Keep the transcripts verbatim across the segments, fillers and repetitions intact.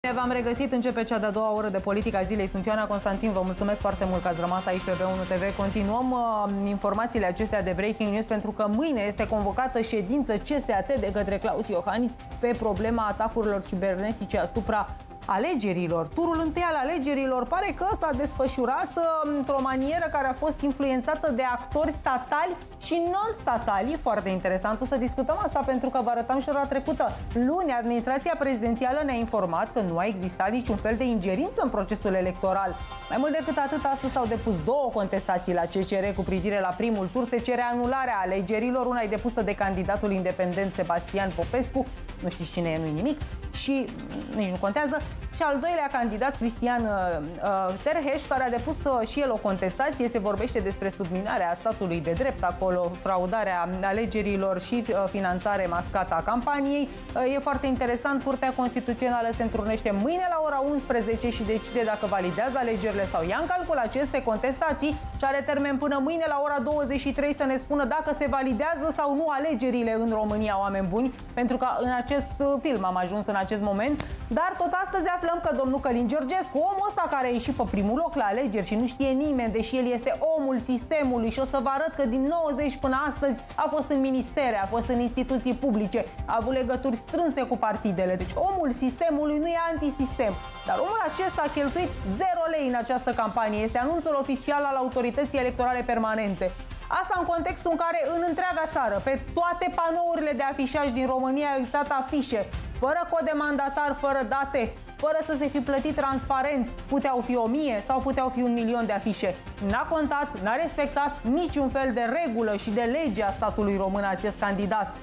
V-am regăsit, începe cea de-a doua oră de Politica Zilei. Sunt Ioana Constantin, vă mulțumesc foarte mult că ați rămas aici pe B unu T V. Continuăm uh, informațiile acestea de Breaking News, pentru că mâine este convocată ședință C S A T de către Klaus Iohannis pe problema atacurilor cibernetice asupra alegerilor. Turul întâi al alegerilor pare că s-a desfășurat uh, într-o manieră care a fost influențată de actori statali și non-statali. Foarte interesant. O să discutăm asta pentru că vă arătam și ora trecută. Luni, administrația prezidențială ne-a informat că nu a existat niciun fel de ingerință în procesul electoral. Mai mult decât atât, astăzi s-au depus două contestații la C C R cu privire la primul tur. Se cere anularea alegerilor. Una e depusă de candidatul independent Sebastian Popescu. Nu știți cine e, nu-i nimic. Și nici nu contează. Și al doilea candidat, Cristian uh, Terheș, care a depus uh, și el o contestație. Se vorbește despre subminarea statului de drept acolo, fraudarea alegerilor și uh, finanțare mascată a campaniei. Uh, e foarte interesant, Curtea Constituțională se întrunește mâine la ora unsprezece și decide dacă validează alegerile sau ia în calcul aceste contestații și are termen până mâine la ora douăzeci și trei să ne spună dacă se validează sau nu alegerile în România, oameni buni, pentru că în acest uh, film am ajuns în acest moment. Dar tot astăzi aflăm că domnul Călin Georgescu, omul ăsta care a ieșit pe primul loc la alegeri și nu știe nimeni, deși el este omul sistemului, și o să vă arăt că din nouăzeci până astăzi a fost în ministere, a fost în instituții publice, a avut legături strânse cu partidele. Deci omul sistemului nu e antisistem. Dar omul acesta a cheltuit zero lei în această campanie. Este anunțul oficial al Autorității Electorale Permanente. Asta în contextul în care în întreaga țară, pe toate panourile de afișaj din România au existat afișe fără cod de mandatar, fără date, fără să se fi plătit transparent. Puteau fi o mie sau puteau fi un milion de afișe. N-a contat, n-a respectat niciun fel de regulă și de lege a statului român acest candidat.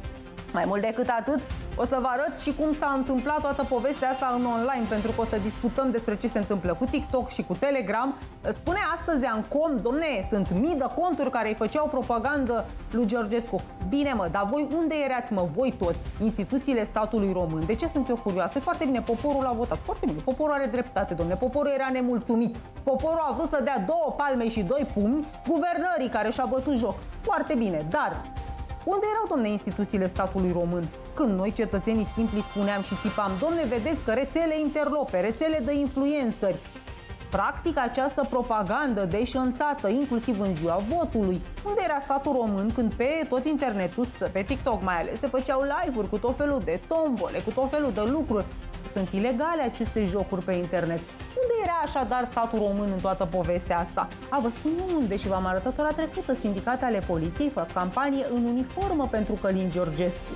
Mai mult decât atât, o să vă arăt și cum s-a întâmplat toată povestea asta în online, pentru că o să discutăm despre ce se întâmplă cu TikTok și cu Telegram. Spune astăzi Ancom, domne, sunt mii de conturi care îi făceau propagandă lui Georgescu. Bine mă, dar voi unde erați mă, voi toți, instituțiile statului român? De ce sunt eu furioasă? Foarte bine, poporul a votat, foarte bine, poporul are dreptate, domne, poporul era nemulțumit. Poporul a vrut să dea două palme și doi pumni guvernării care și-a bătut joc. Foarte bine, dar unde erau, domne, instituțiile statului român? Când noi, cetățenii simpli, spuneam și țipam, domne, vedeți că rețele interlope, rețele de influenceri practic această propagandă deșanțată, inclusiv în ziua votului. Unde era statul român când pe tot internetul, pe TikTok mai ales, se făceau live-uri cu tot felul de tombole, cu tot felul de lucruri? Sunt ilegale aceste jocuri pe internet. Unde era așadar statul român în toată povestea asta? A, vă spun unde, și v-am arătat ora trecută. Sindicate ale poliției fac campanie în uniformă pentru Călin Georgescu.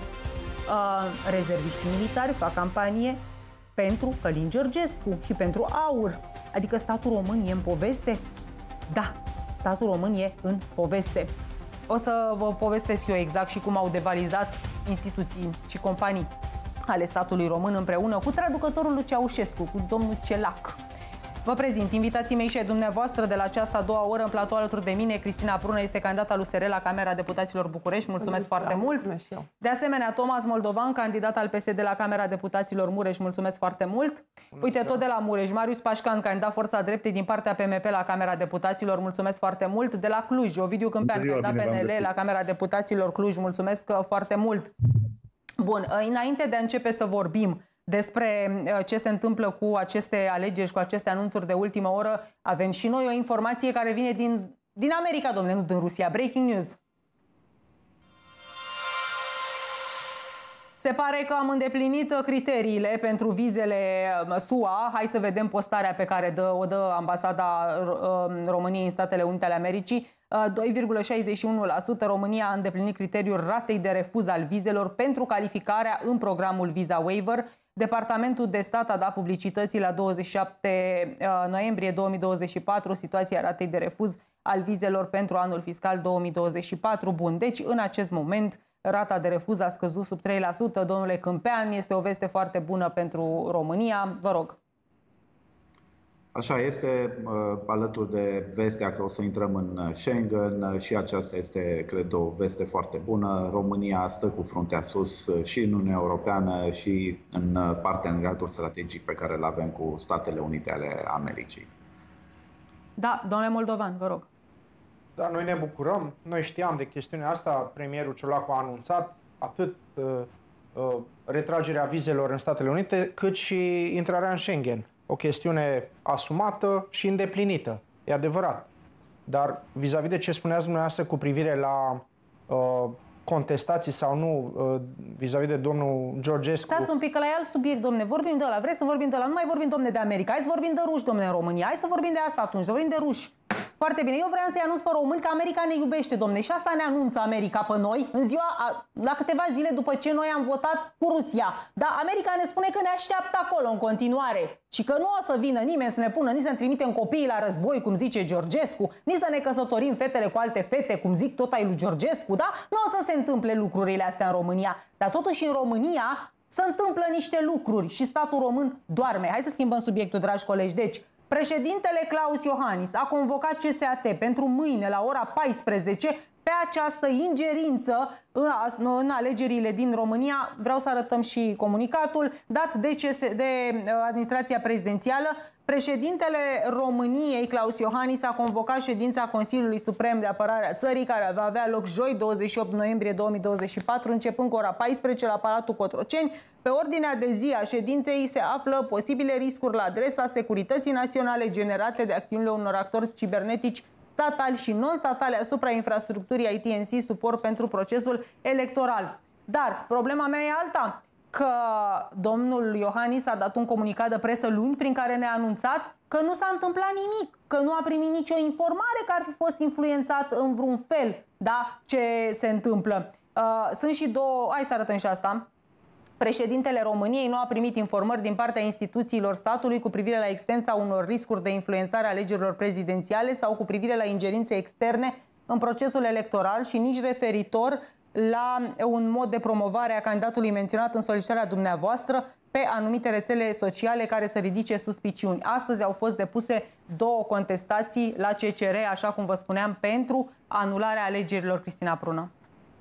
Uh, rezerviști militari fac campanie pentru Călin Georgescu și pentru AUR. Adică statul român e în poveste? Da, statul român e în poveste. O să vă povestesc eu exact și cum au devalizat instituții și companii ale statului român împreună cu traducătorul lui Ceaușescu, cu domnul Celac. Vă prezint invitații mei și ai dumneavoastră de la această a doua oră în platou alături de mine. Cristina Prună este candidata lui U S R la Camera Deputaților București. Mulțumesc foarte mult. De asemenea, Tomasz Moldovan, candidat al P S D la Camera Deputaților Mureș. Mulțumesc foarte mult. Uite, tot de la Mureș, Marius Pașcan, candidat Forța Dreptei din partea P M P la Camera Deputaților. Mulțumesc foarte mult. De la Cluj, Ovidiu Câmpean, candidat P N L la Camera Deputaților Cluj. Mulțumesc foarte mult. Bun, înainte de a începe să vorbim despre ce se întâmplă cu aceste alegeri și cu aceste anunțuri de ultimă oră, avem și noi o informație care vine din, din America, domnule, nu din Rusia. Breaking news. Se pare că am îndeplinit criteriile pentru vizele S U A. Hai să vedem postarea pe care dă, o dă ambasada României în Statele Unite ale Americii. doi virgulă șaizeci și unu la sută România a îndeplinit criteriul ratei de refuz al vizelor pentru calificarea în programul Visa Waiver. Departamentul de Stat a dat publicității la douăzeci și șapte noiembrie două mii douăzeci și patru situația ratei de refuz al vizelor pentru anul fiscal două mii douăzeci și patru. Bun, deci în acest moment rata de refuz a scăzut sub trei la sută. Domnule Câmpean, este o veste foarte bună pentru România. Vă rog. Așa este, alături de vestea că o să intrăm în Schengen, și aceasta este, cred, o veste foarte bună. România stă cu fruntea sus și în Uniunea Europeană și în parteneriatul strategic pe care îl avem cu Statele Unite ale Americii. Da, domnule Moldovan, vă rog. Da, noi ne bucurăm. Noi știam de chestiunea asta. Premierul Ciolacu a anunțat atât retragerea vizelor în Statele Unite, cât și intrarea în Schengen. O chestiune asumată și îndeplinită, e adevărat. Dar vis-a-vis de ce spuneați dumneavoastră cu privire la uh, contestații sau nu, uh, vis-a-vis de domnul Georgescu... Stați un pic, că la e alt subiect, domne. Vorbim de ăla. Vreți să vorbim de ăla? Nu mai vorbim, domne, de America. Hai să vorbim de ruși, domne, în România. Hai să vorbim de asta atunci, să vorbim de ruși. Foarte bine. Eu vreau să-i anunț pe români că America ne iubește, domne. Și asta ne anunță America pe noi în ziua, la câteva zile după ce noi am votat cu Rusia. Dar America ne spune că ne așteaptă acolo în continuare. Și că nu o să vină nimeni să ne pună, nici să ne trimitem copiii la război, cum zice Georgescu, nici să ne căsătorim fetele cu alte fete, cum zic tot ai lui Georgescu, da? Nu o să se întâmple lucrurile astea în România. Dar totuși în România se întâmplă niște lucruri și statul român doarme. Hai să schimbăm subiectul, dragi colegi. Deci, președintele Klaus Iohannis a convocat C S A T pentru mâine la ora paisprezece pe această ingerință în, în alegerile din România. Vreau să arătăm și comunicatul dat de, C S, de administrația prezidențială. Președintele României, Klaus Iohannis, a convocat ședința Consiliului Suprem de Apărare a țării, care va avea loc joi, douăzeci și opt noiembrie două mii douăzeci și patru, începând cu ora paisprezece la Palatul Cotroceni. Pe ordinea de zi a ședinței se află posibile riscuri la adresa securității naționale generate de acțiunile unor actori cibernetici statali și non-statali asupra infrastructurii I T N C, suport pentru procesul electoral. Dar problema mea e alta, că domnul Iohannis a dat un comunicat de presă luni prin care ne-a anunțat că nu s-a întâmplat nimic, că nu a primit nicio informare că ar fi fost influențat în vreun fel, da, ce se întâmplă. Uh, sunt și două, hai să arătăm și asta. Președintele României nu a primit informări din partea instituțiilor statului cu privire la extensa unor riscuri de influențare a alegerilor prezidențiale sau cu privire la ingerințe externe în procesul electoral și nici referitor la un mod de promovare a candidatului menționat în solicitarea dumneavoastră pe anumite rețele sociale care să ridice suspiciuni. Astăzi au fost depuse două contestații la C C R, așa cum vă spuneam, pentru anularea alegerilor. Cristina Prună.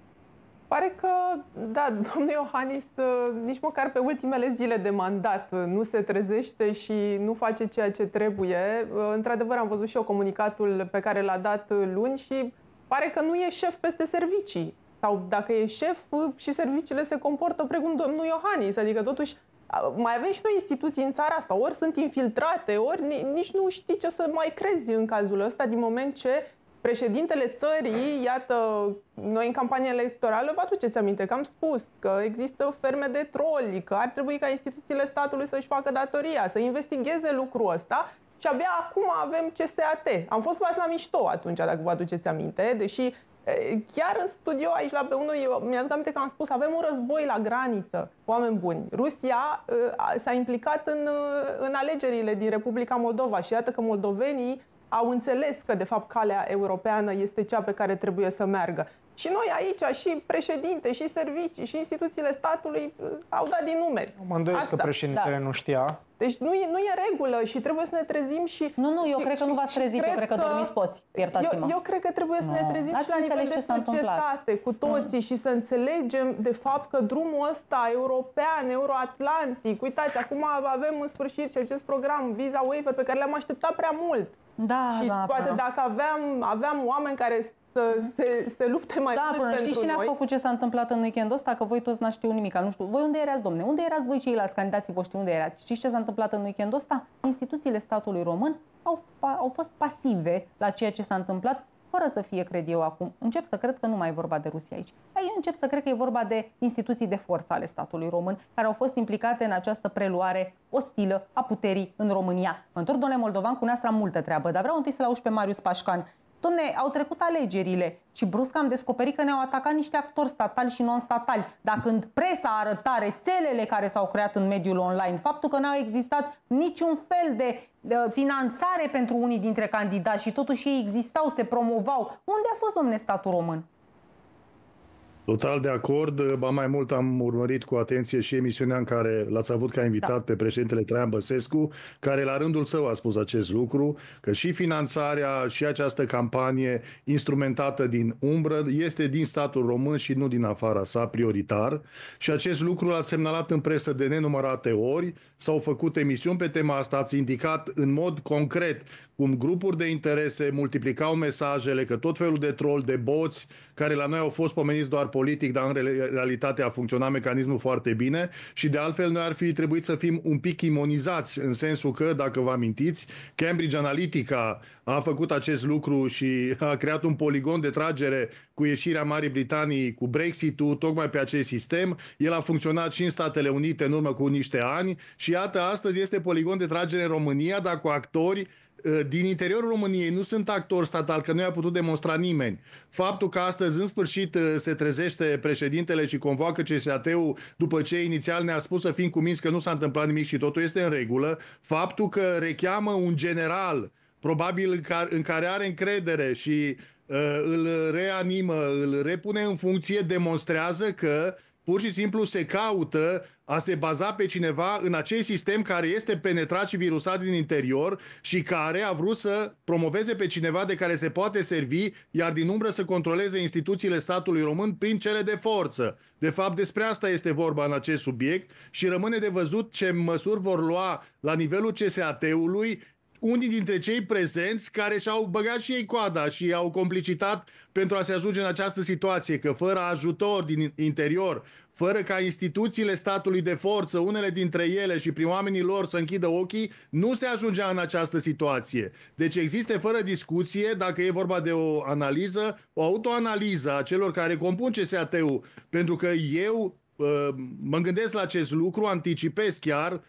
Pare că, da, domnul Iohannis nici măcar pe ultimele zile de mandat nu se trezește și nu face ceea ce trebuie. Într-adevăr, am văzut și eu comunicatul pe care l-a dat luni și pare că nu e șef peste servicii. Sau dacă e șef și serviciile se comportă precum domnul Iohannis. Adică totuși mai avem și noi instituții în țara asta. Ori sunt infiltrate, ori nici nu știi ce să mai crezi în cazul ăsta, din moment ce președintele țării, iată, noi în campania electorală, vă aduceți aminte că am spus că există ferme de troli, că ar trebui ca instituțiile statului să-și facă datoria, să investigheze lucrul ăsta și abia acum avem C S A T. Am fost luați la mișto atunci, dacă vă aduceți aminte, deși chiar în studio aici la B unu, eu mi-aduc aminte că am spus avem un război la graniță, oameni buni. Rusia uh, s-a implicat în, uh, în alegerile din Republica Moldova și iată că moldovenii au înțeles că, de fapt, calea europeană este cea pe care trebuie să meargă. Și noi aici, și președinte, și servicii, și instituțiile statului au dat din numeri. Mă îndoiesc că președintele da. nu știa. Deci nu e, nu e regulă și trebuie să ne trezim și... Nu, nu, eu și, cred că și, nu v-ați trezit, eu cred că, că dormiți toți, iertați-mă. Eu, eu cred că trebuie să no. ne trezim și la nivel de societate, cu toții, mm. și să înțelegem, de fapt, că drumul ăsta european, euroatlantic, uitați, acum avem în sfârșit și acest program, Visa Waiver, pe care le-am așteptat prea mult. Da, și da, poate da. dacă aveam, aveam oameni care să se, se lupte mai da, mult pentru noi. Știți cine a făcut ce s-a întâmplat în weekendul ăsta? Că voi toți n-ați știut nimic. Nu știu. Voi unde erați, domne? Unde erați voi ceilalți candidații voștri? Unde erați? Știți ce s-a întâmplat în weekendul ăsta? Instituțiile statului român au, au fost pasive la ceea ce s-a întâmplat, fără să fie, cred eu, acum. Încep să cred că nu mai e vorba de Rusia aici. Aici încep să cred că e vorba de instituții de forță ale statului român care au fost implicate în această preluare ostilă a puterii în România. Mă întorc, domnule moldovan, cu noastră multă treabă, dar vreau întâi să-l auzi pe Marius Pașcan. Dom'le, au trecut alegerile și brusc am descoperit că ne-au atacat niște actori statali și non-statali. Dar când presa arăta rețelele care s-au creat în mediul online, faptul că n-au existat niciun fel de uh, finanțare pentru unii dintre candidați și totuși ei existau, se promovau. Unde a fost, dom'le, statul român? Total de acord, ba mai mult am urmărit cu atenție și emisiunea în care l-ați avut ca invitat da. pe președintele Traian Băsescu, care la rândul său a spus acest lucru, că și finanțarea și această campanie instrumentată din umbră este din statul român și nu din afara sa, prioritar. Și acest lucru l-a semnalat în presă de nenumărate ori, s-au făcut emisiuni pe tema asta, ați indicat în mod concret cum grupuri de interese multiplicau mesajele, că tot felul de troli, de boți care la noi au fost pomeniți doar politic, dar în realitate a funcționat mecanismul foarte bine și de altfel noi ar fi trebuit să fim un pic imonizați în sensul că, dacă vă amintiți, Cambridge Analytica a făcut acest lucru și a creat un poligon de tragere cu ieșirea Marii Britanii, cu Brexit-ul, tocmai pe acest sistem. El a funcționat și în Statele Unite în urmă cu niște ani și iată, astăzi este poligon de tragere în România, dar cu actori din interiorul României. Nu sunt actori statali, că nu i-a putut demonstra nimeni. Faptul că astăzi, în sfârșit, se trezește președintele și convoacă C S A T-ul după ce inițial ne-a spus să fim cuminți că nu s-a întâmplat nimic și totul este în regulă. Faptul că recheamă un general, probabil în care are încredere și uh, îl reanimă, îl repune în funcție, demonstrează că pur și simplu se caută a se baza pe cineva în acest sistem care este penetrat și virusat din interior și care a vrut să promoveze pe cineva de care se poate servi, iar din umbră să controleze instituțiile statului român prin cele de forță. De fapt, despre asta este vorba în acest subiect și rămâne de văzut ce măsuri vor lua la nivelul C S A T-ului unii dintre cei prezenți care și-au băgat și ei coada și au complicitat pentru a se ajunge în această situație, că fără ajutor din interior, fără ca instituțiile statului de forță, unele dintre ele și prin oamenii lor să închidă ochii, nu se ajungea în această situație. Deci există fără discuție, dacă e vorba de o analiză, o autoanaliză a celor care compun C S A T-ul, pentru că eu mă gândesc la acest lucru, anticipez chiar,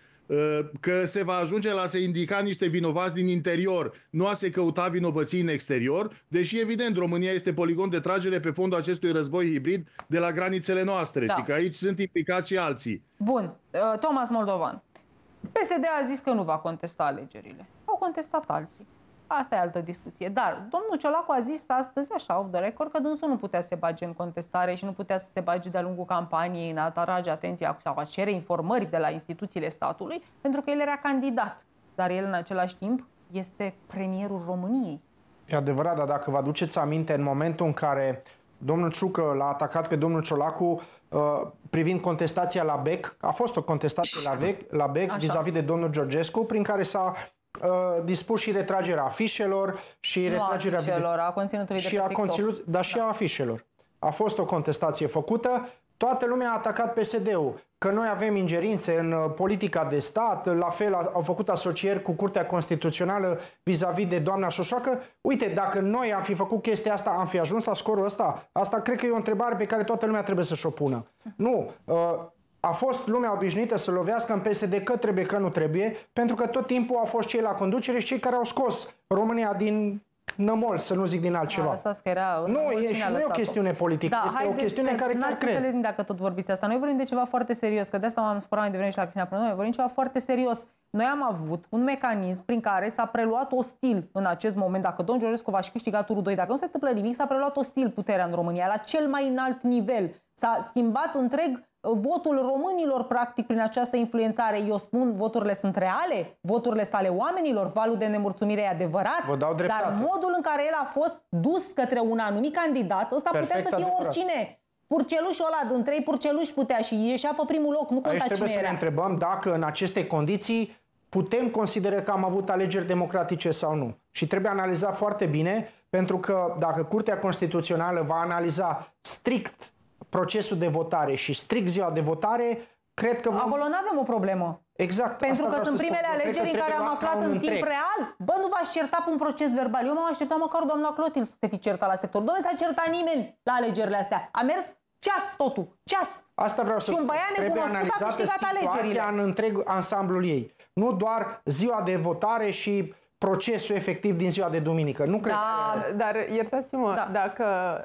că se va ajunge la a se indica niște vinovați din interior, nu a se căuta vinovății în exterior, deși evident România este poligon de tragere pe fondul acestui război hibrid de la granițele noastre, da. Și că aici sunt implicați și alții. Bun, Thomas Moldovan, P S D a zis că nu va contesta alegerile, au contestat alții. Asta e altă discuție. Dar domnul Ciolacu a zis astăzi, așa, off the record, că dânsul nu putea să se bage în contestare și nu putea să se bage de-a lungul campaniei în a atrage atenția sau a cere informări de la instituțiile statului, pentru că el era candidat. Dar el, în același timp, este premierul României. E adevărat, dar dacă vă aduceți aminte, în momentul în care domnul Ciucă l-a atacat pe domnul Ciolacu uh, privind contestația la B E C, a fost o contestație la B E C, la B E C vis-a-vis de domnul Georgescu, prin care s-a Uh, dispus și retragerea afișelor și nu retragerea a afișelor, a conținutului și de pe a conținut, dar și da. a afișelor. A fost o contestație făcută. Toată lumea a atacat P S D-ul, că noi avem ingerințe în politica de stat, la fel au făcut asocieri cu Curtea Constituțională vis-a-vis de doamna Șoșoacă. Uite, dacă noi am fi făcut chestia asta, am fi ajuns la scorul ăsta? Asta cred că e o întrebare pe care toată lumea trebuie să-și o pună. Nu. Uh, A fost lumea obișnuită să lovească în P S D că trebuie, că nu trebuie, pentru că tot timpul au fost cei la conducere și cei care au scos România din nămol, să nu zic din altceva. Da, era, nu, e, și nu e o chestiune politică, da, este o chestiune în care chiar cred. Dacă tot vorbiți asta, noi vorbim de ceva foarte serios, că de asta m-am spărat mai devreme și la Cristina Prână, noi vorbim ceva foarte serios. Noi am avut un mecanism prin care s-a preluat ostil în acest moment, dacă domnul Georgescu va și câștiga turul doi, dacă nu se întâmplă nimic, s-a preluat ostil puterea în România, la cel mai înalt nivel. S-a schimbat întreg votul românilor, practic, prin această influențare. Eu spun, voturile sunt reale, voturile sunt ale oamenilor, valul de nemulțumire e adevărat, Vă dau dreptate. Dar modul în care el a fost dus către un anumit candidat, ăsta Perfect putea să fie adevărat. Oricine. Purcelușul ăla, din trei purceluși putea și ieșea pe primul loc, nu conta Aici cine trebuie era. să ne întrebăm dacă în aceste condiții putem considera că am avut alegeri democratice sau nu. Și trebuie analizat foarte bine, pentru că dacă Curtea Constituțională va analiza strict procesul de votare și strict ziua de votare, cred că vom... Acolo nu avem o problemă. Exact. Pentru că sunt primele spun. alegeri în care am aflat în timp întreg. real. Bă, nu v-ați certat pe un proces verbal. Eu m-am așteptat măcar doamna Clotil să se fi certat la sector. Doamne, s-a certat nimeni la alegerile astea. A mers ceas totul. Ceas. Asta vreau să spun. Trebuie analizată situația în întreg ansamblul ei. Nu doar ziua de votare și procesul efectiv din ziua de duminică. Nu cred da, că... Dar iertați-mă, da. dacă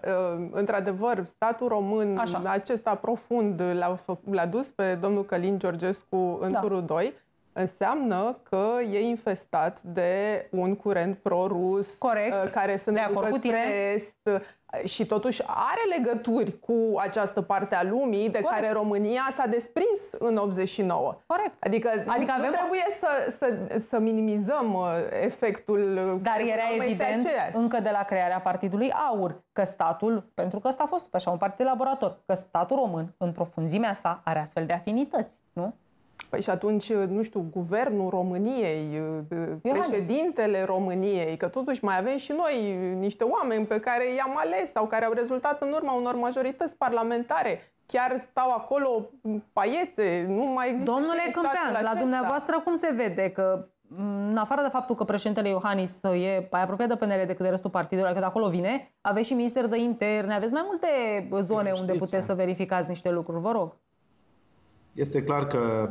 într-adevăr statul român, Așa. acesta profund l-a dus pe domnul Călin Georgescu în da. turul doi, înseamnă că e infestat de un curent pro-rus, Corect. care să ne ducă spre est și totuși are legături cu această parte a lumii de Corect. care România s-a desprins în optzeci și nouă. Corect. Adică, adică nu, avem... nu trebuie să, să, să minimizăm efectul. Dar era evident încă de la crearea Partidului Aur că statul, pentru că ăsta a fost tot așa un partid laborator, că statul român în profunzimea sa are astfel de afinități, nu? Păi și atunci, nu știu, guvernul României, președintele României, că totuși mai avem și noi niște oameni pe care i-am ales sau care au rezultat în urma unor majorități parlamentare. Chiar stau acolo paiețe, nu mai există. Domnule Câmpean, la dumneavoastră cum se vede că, în afară de faptul că președintele Iohannis e mai apropiat de P N L decât de restul partidelor, că de acolo vine, aveți și minister de interne, aveți mai multe zone unde puteți să verificați niște lucruri, vă rog. Este clar că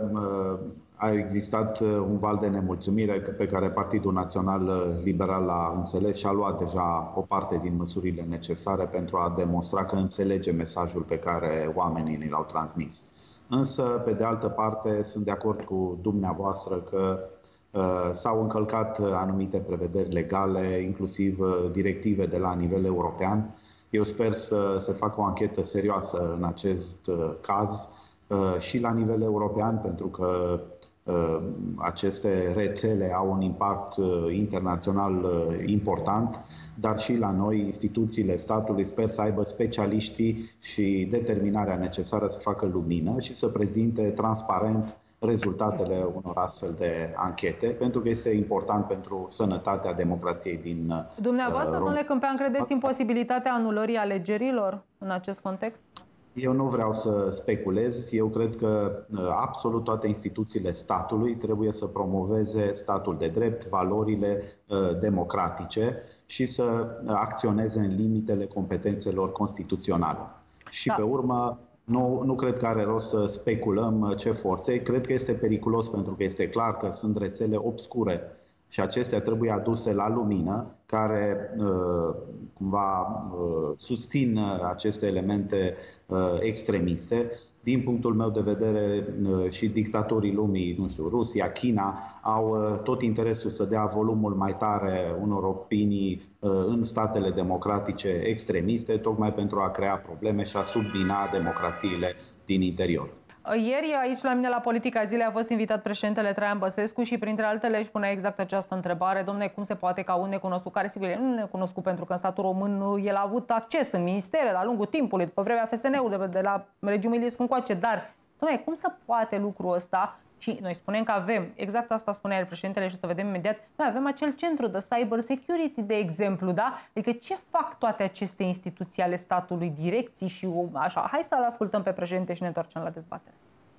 a existat un val de nemulțumire pe care Partidul Național Liberal l-a înțeles și a luat deja o parte din măsurile necesare pentru a demonstra că înțelege mesajul pe care oamenii ni l-au transmis. Însă, pe de altă parte, sunt de acord cu dumneavoastră că uh, s-au încălcat anumite prevederi legale, inclusiv directive de la nivel european. Eu sper să se facă o anchetă serioasă în acest uh, caz, și la nivel european, pentru că uh, aceste rețele au un impact uh, internațional uh, important, dar și la noi, instituțiile statului, sper să aibă specialiștii și determinarea necesară să facă lumină și să prezinte transparent rezultatele unor astfel de anchete, pentru că este important pentru sănătatea democrației din Dumneavoastră, uh, domnule Câmpean, credeți în posibilitatea anulării alegerilor în acest context? Eu nu vreau să speculez. Eu cred că absolut toate instituțiile statului trebuie să promoveze statul de drept, valorile uh, democratice și să acționeze în limitele competențelor constituționale. Și da. Pe urmă, nu, nu cred că are rost să speculăm ce forțe. Cred că este periculos pentru că este clar că sunt rețele obscure și acestea trebuie aduse la lumină, care uh, cumva uh, susțin aceste elemente uh, extremiste. Din punctul meu de vedere, uh, și dictatorii lumii, nu știu, Rusia, China, au uh, tot interesul să dea volumul mai tare unor opinii uh, în statele democratice extremiste, tocmai pentru a crea probleme și a submina democrațiile din interior. Ieri, aici la mine la Politica Zilei, a fost invitat președintele Traian Băsescu și printre altele își punea exact această întrebare: dom'le, cum se poate ca un necunoscut, care sigur e nu necunoscut pentru că în statul român el a avut acces în ministere de-a lungul timpului, după vremea F S N-ului, de, de la regimul Iliescu încoace, dar, dom'le, cum se poate lucrul ăsta? Și noi spunem că avem, exact asta spunea el președintele și o să vedem imediat, noi avem acel centru de cyber security, de exemplu, da? Adică ce fac toate aceste instituții ale statului, direcții și așa? Hai să-l ascultăm pe președinte și ne întoarcem la dezbatere.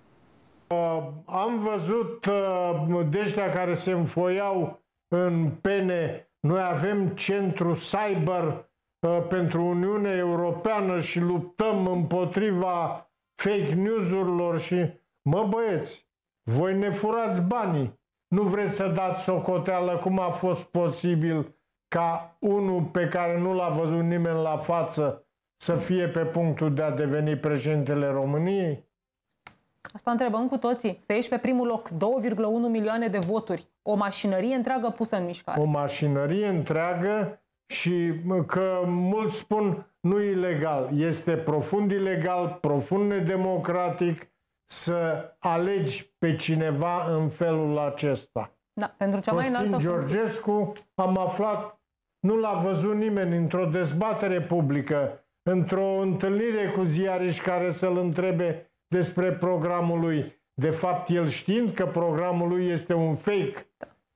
Uh, am văzut uh, de ăștia care se înfoiau în pene, noi avem centru cyber uh, pentru Uniunea Europeană și luptăm împotriva fake news-urilor și, mă băieți, voi ne furați banii. Nu vreți să dați socoteală cum a fost posibil ca unul pe care nu l-a văzut nimeni la față să fie pe punctul de a deveni președintele României? Asta întrebăm cu toții. Să ieși pe primul loc, două virgulă unu milioane de voturi. O mașinărie întreagă pusă în mișcare. O mașinărie întreagă și că mulți spun nu ilegal. Este profund ilegal, profund nedemocratic să alegi pe cineva în felul acesta. Da, pentru cea mai înaltă funcție. Georgescu, am aflat, nu l-a văzut nimeni într-o dezbatere publică, într-o întâlnire cu ziariști care să-l întrebe despre programul lui. De fapt, el știind că programul lui este un fake,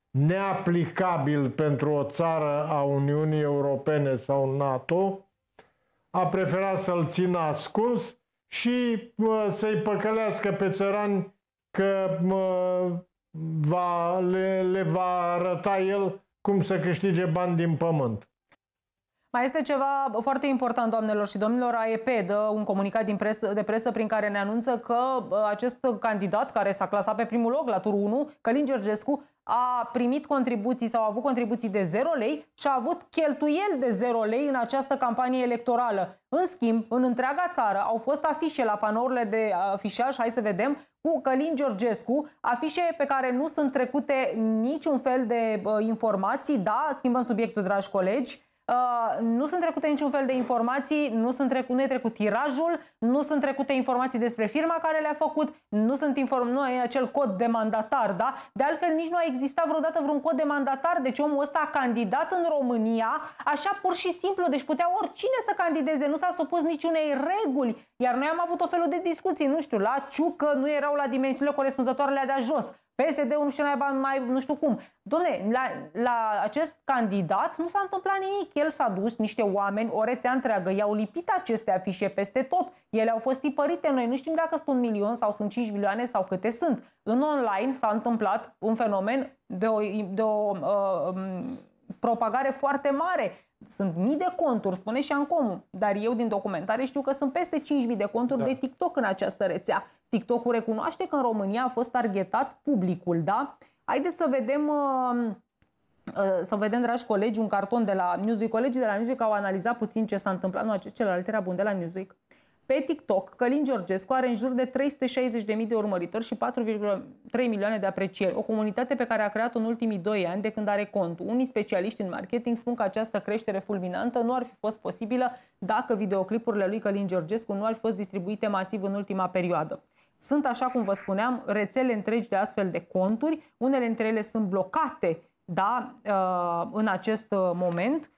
neaplicabil pentru o țară a Uniunii Europene sau NATO, a preferat să-l țină ascuns și să-i păcălească pe țărani că mă, va, le, le va arăta el cum să câștige bani din pământ. Mai este ceva foarte important, doamnelor și domnilor. A E P dă un comunicat din presă, de presă prin care ne anunță că acest candidat care s-a clasat pe primul loc la turul unu, Călin Georgescu, a primit contribuții sau a avut contribuții de zero lei și a avut cheltuieli de zero lei în această campanie electorală. În schimb, în întreaga țară au fost afișe la panourile de afișaj, hai să vedem, cu Călin Georgescu, afișe pe care nu sunt trecute niciun fel de uh, informații. Da, schimbăm subiectul, dragi colegi. Uh, nu sunt trecute niciun fel de informații, nu, sunt trecu- nu e trecut tirajul, nu sunt trecute informații despre firma care le-a făcut, nu sunt inform- nu e acel cod de mandatar, da? De altfel nici nu a existat vreodată vreun cod de mandatar, deci omul ăsta a candidat în România, așa pur și simplu, deci putea oricine să candideze, nu s-a supus niciunei reguli, iar noi am avut o felul de discuții, nu știu, la Ciucă nu erau la dimensiunile corespunzătoare la de jos. P S D-ul nu știu, mai, nu știu cum. Dom'le, la, la acest candidat nu s-a întâmplat nimic. El s-a dus, niște oameni, o rețea întreagă, i-au lipit aceste afișe peste tot. Ele au fost tipărite. Noi nu știm dacă sunt un milion sau sunt cinci milioane sau câte sunt. În online s-a întâmplat un fenomen de o, de o uh, propagare foarte mare. Sunt mii de conturi, spune și Ancomu, dar eu din documentare știu că sunt peste cinci mii de conturi da. de TikTok în această rețea. TikTok-ul recunoaște că în România a fost targetat publicul, da? Haideți să vedem, să vedem, dragi colegi, un carton de la Newsweek. Colegii de la Newsweek au analizat puțin ce s-a întâmplat. Nu, celălalt era bun, de la Newsweek. Pe TikTok, Călin Georgescu are în jur de trei sute șaizeci de mii de urmăritori și patru virgulă trei milioane de aprecieri. O comunitate pe care a creat-o în ultimii doi ani de când are contul. Unii specialiști în marketing spun că această creștere fulminantă nu ar fi fost posibilă dacă videoclipurile lui Călin Georgescu nu ar fi fost distribuite masiv în ultima perioadă. Sunt, așa cum vă spuneam, rețele întregi de astfel de conturi. Unele dintre ele sunt blocate, da, în acest moment,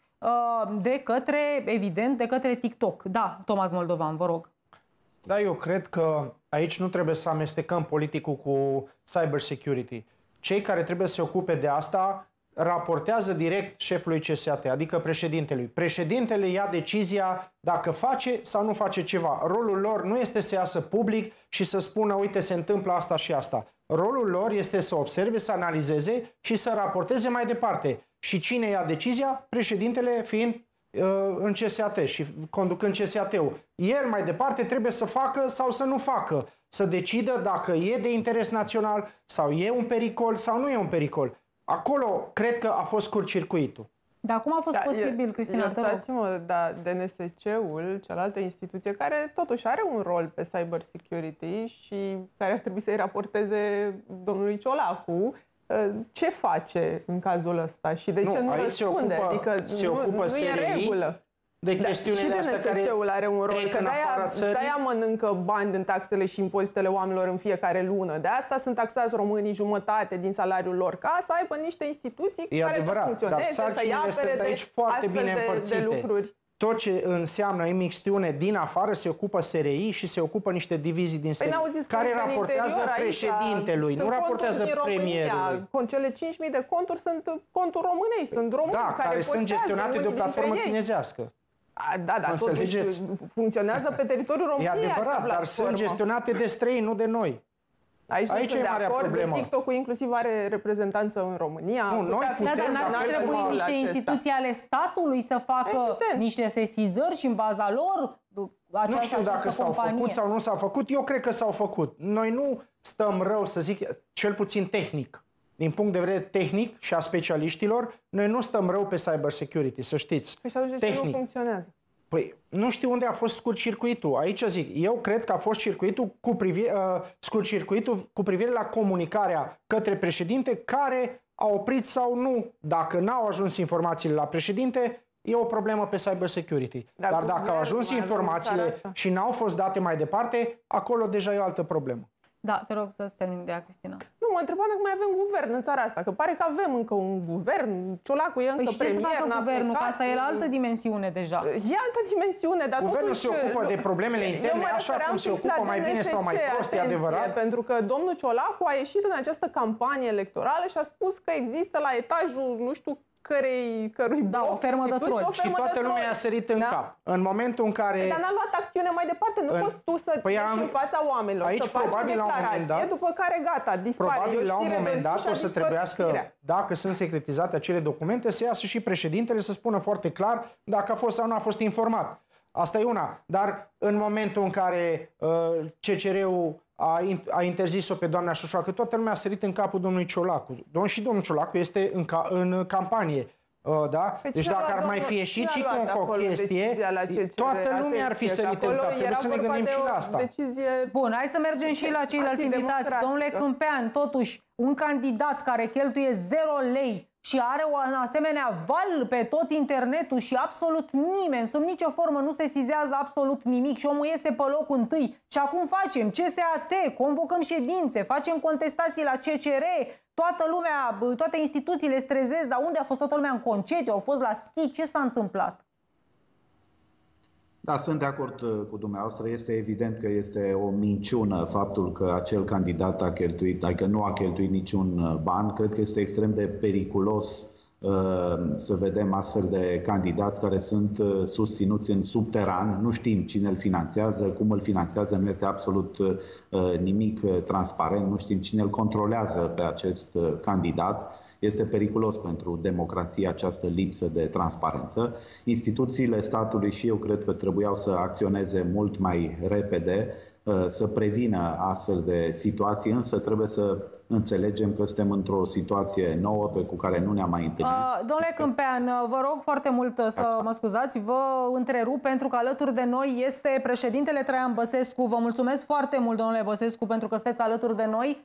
de către, evident, de către TikTok. Da, Tomaș Moldovan, vă rog. Da, eu cred că aici nu trebuie să amestecăm politicul cu cyber security. Cei care trebuie să se ocupe de asta raportează direct șefului C S A T, adică președintelui. Președintele ia decizia dacă face sau nu face ceva. Rolul lor nu este să iasă public și să spună, uite, se întâmplă asta și asta. Rolul lor este să observe, să analizeze și să raporteze mai departe. Și cine ia decizia? Președintele fiind uh, în C S A T și conducând C S A T-ul. El mai departe trebuie să facă sau să nu facă. Să decidă dacă e de interes național sau e un pericol sau nu e un pericol. Acolo cred că a fost scurt-circuitul. Dar cum a fost da, posibil, Cristina? Iertați-mă, dar D N S C-ul, cealaltă instituție, care totuși are un rol pe cyber security și care ar trebui să-i raporteze domnului Ciolacu, ce face în cazul ăsta și de nu, ce nu răspunde? Se ocupă, adică se nu, ocupă nu e regulă. De chestiunile astea care și D N S C-ul are un rol, că de-aia, de-aia mănâncă bani din taxele și impozitele oamenilor în fiecare lună. De asta sunt taxați românii jumătate din salariul lor, ca să aibă niște instituții e care adevărat, să funcționeze, să-i apere de aici foarte astfel bine de, de lucruri. Tot ce înseamnă imixtiune din afară se ocupă S R I și se ocupă niște divizii din S R I, păi care raportează președintelui, nu raportează premierului. Cele cinci mii de conturi sunt conturi românești, sunt români da, care, care sunt gestionate de o platformă chinezească. A, da, da, totuși funcționează pe teritoriul României. E adevărat, dar sunt gestionate de străini, nu de noi. Aici, Aici e marea problemă. TikTok-ul inclusiv are reprezentanță în România. Nu, noi putem, da, dar n-ar trebui niște instituții ale statului să facă Evident. niște sesizări și în baza lor această, nu știu dacă s-au făcut sau nu s-au făcut. Eu cred că s-au făcut. Noi nu stăm rău, să zic, cel puțin tehnic. Din punct de vedere tehnic și a specialiștilor, noi nu stăm rău pe cyber security, să știți. Păi și tehnic. Nu funcționează. Păi nu știu unde a fost scurt-circuitul. Aici zic, eu cred că a fost circuitul cu privire, uh, scurt-circuitul cu privire la comunicarea către președinte, care a oprit sau nu. Dacă n-au ajuns informațiile la președinte, e o problemă pe cyber security. Dar, Dar dacă au ajuns informațiile și n-au fost date mai departe, acolo deja e o altă problemă. Da, te rog să-ți termin de ea, Cristina. Nu, mă întrebam dacă mai avem guvern în țara asta, că pare că avem încă un guvern, Ciolacu e încă păi premier. Păi ce să facă guvernul? Că asta e la altă dimensiune deja. E altă dimensiune, dar guvernul totuși... se ocupă de problemele interne, așa cum se ocupă mai bine sau mai prost, e adevărat. Pentru că domnul Ciolacu a ieșit în această campanie electorală și a spus că există la etajul, nu știu, Cărei, cărui da, o fermă de troli. Și toată lumea a sărit în da? cap. În momentul în care... Dar n-a luat acțiune mai departe. Nu în... poți tu să păi am... în fața oamenilor, aici, să faci probabil, o declarație, dat, după care gata, dispare. Probabil la un moment dat o să trebuiască, dacă sunt secretizate acele documente, să iasă și președintele să spună foarte clar dacă a fost sau nu a fost informat. Asta e una. Dar în momentul în care uh, C C R-ul a, a interzis-o pe doamna Șoșoacă, toată lumea a sărit în capul domnului Ciolacu. Domn și domnul Ciolacu este în, ca, în campanie. Uh, da? Pe deci dacă ar mai fi ieșit și cu o chestie, toată lumea ar fi sărit în cap. Trebuie să ne gândim și la asta. Decizie... Bun, hai să mergem și la ceilalți invitați. Domnule Câmpean, totuși, un candidat care cheltuie zero lei și are un asemenea val pe tot internetul și absolut nimeni, sub nicio formă, nu se sizează absolut nimic și omul iese pe locul întâi. Și acum facem C S A T, convocăm ședințe, facem contestații la C C R, toată lumea, toate instituțiile strezesc, dar unde a fost toată lumea în concediu, au fost la schi, ce s-a întâmplat? Da, sunt de acord cu dumneavoastră. Este evident că este o minciună faptul că acel candidat a cheltuit, adică nu a cheltuit niciun ban. Cred că este extrem de periculos uh, să vedem astfel de candidați care sunt uh, susținuți în subteran. Nu știm cine îl finanțează, cum îl finanțează, nu este absolut uh, nimic uh, transparent. Nu știm cine îl controlează pe acest uh, candidat. Este periculos pentru democrație această lipsă de transparență. Instituțiile statului și eu cred că trebuiau să acționeze mult mai repede, să prevină astfel de situații, însă trebuie să înțelegem că suntem într-o situație nouă pe cu care nu ne-am mai întâlnit. Uh, domnule Câmpean, vă rog foarte mult să mă scuzați, vă întrerup pentru că alături de noi este președintele Traian Băsescu. Vă mulțumesc foarte mult, domnule Băsescu, pentru că sunteți alături de noi.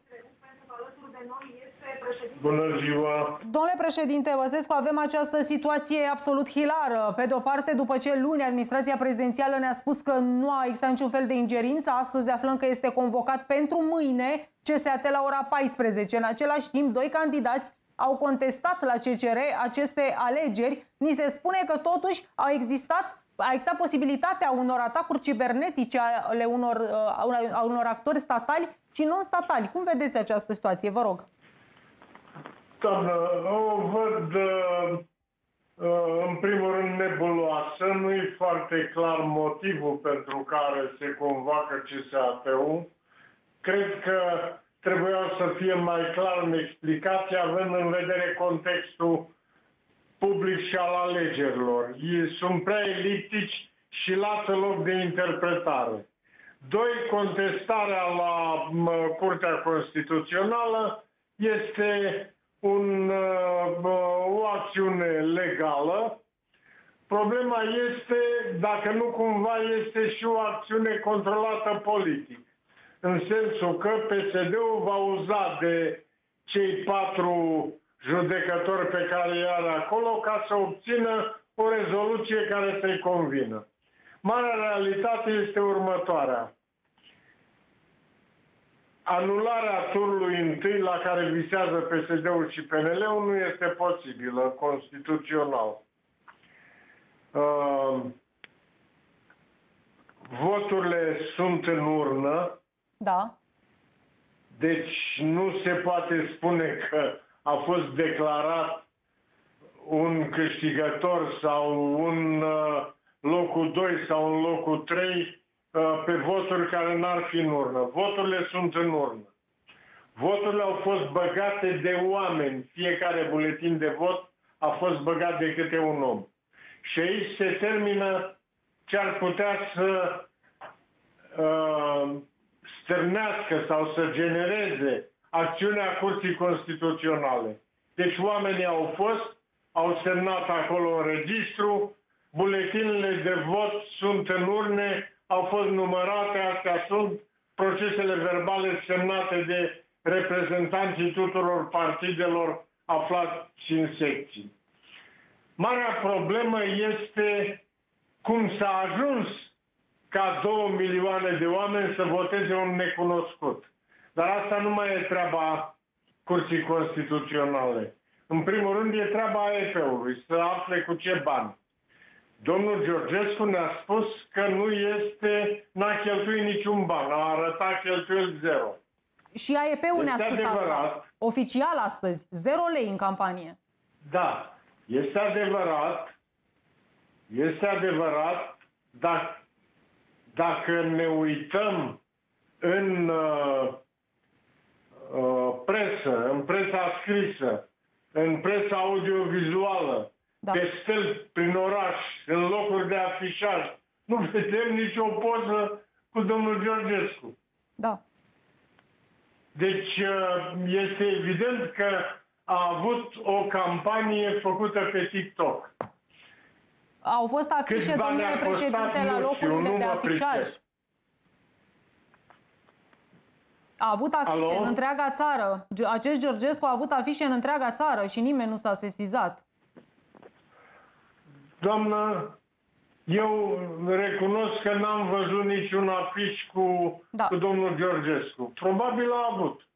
Bună ziua! Domnule președinte Băsescu, avem această situație absolut hilară. Pe de o parte, după ce luni administrația prezidențială ne-a spus că nu a existat niciun fel de ingerință, astăzi aflăm că este convocat pentru mâine C S A T la ora paisprezece. În același timp, doi candidați au contestat la C C R aceste alegeri. Ni se spune că totuși au existat, a existat posibilitatea unor atacuri cibernetice ale unor, a unor actori statali și non-statali. Cum vedeți această situație? Vă rog. Doamnă, o văd în primul rând nebuloasă. Nu e foarte clar motivul pentru care se convoacă C S A T-ul. Cred că trebuia să fie mai clar în explicație, având în vedere contextul public și al alegerilor. Ei sunt prea eliptici și lasă loc de interpretare. Doi, contestarea la Curtea Constituțională este un, o acțiune legală. Problema este dacă nu cumva este și o acțiune controlată politic. În sensul că P S D-ul va uza de cei patru judecători pe care i are acolo ca să obțină o rezoluție care să-i convină. Marea realitate este următoarea. Anularea turului întâi la care visează P S D-ul și P N L-ul nu este posibilă constituțional. Uh, voturile sunt în urnă. Da. Deci nu se poate spune că a fost declarat un câștigător sau un uh, locul doi sau un locul trei pe voturi care n-ar fi în urnă. Voturile sunt în urnă. Voturile au fost băgate de oameni. Fiecare buletin de vot a fost băgat de câte un om. Și aici se termină ce ar putea să uh, stârnească sau să genereze acțiunea Curții Constituționale. Deci oamenii au fost, au semnat acolo în registru, buletinele de vot sunt în urne, au fost numărate, astea sunt procesele verbale semnate de reprezentanții tuturor partidelor aflați în secții. Marea problemă este cum s-a ajuns ca două milioane de oameni să voteze un necunoscut. Dar asta nu mai e treaba Curții Constituționale. În primul rând e treaba A E P-ului, să afle cu ce bani. Domnul Georgescu ne-a spus că nu este, n-a cheltuit niciun ban, a arătat cheltuieli zero. Și A E P-ul ne-a spus adevărat, asta. Oficial astăzi, zero lei în campanie. Da, este adevărat, este adevărat, dar dacă ne uităm în uh, uh, presă, în presa scrisă, în presa audiovizuală, da, pe stâlpi, prin oraș, în locuri de afișaj, nu vedem nicio poză cu domnul Georgescu. Da. Deci este evident că a avut o campanie făcută pe TikTok. Au fost afișe, domnule președinte, la locurile de afișaj. A avut afișe Alo? în întreaga țară. Acest Georgescu a avut afișe în întreaga țară și nimeni nu s-a sesizat. Doamnă, eu recunosc că n-am văzut niciun afiș cu, da. cu domnul Georgescu. Probabil a avut.